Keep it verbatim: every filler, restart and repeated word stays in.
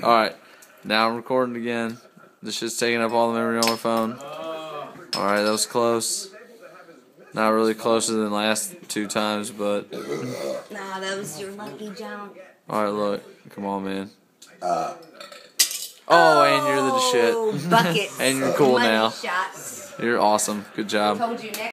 Alright, now I'm recording again. This shit's taking up all the memory on my phone. Alright, that was close. Not really closer than the last two times, but... Nah, that was your lucky jump. Alright, look. Come on, man. Uh, oh, and you're the shit. Buckets. And you're cool Money now. shots. You're awesome. Good job. Told you next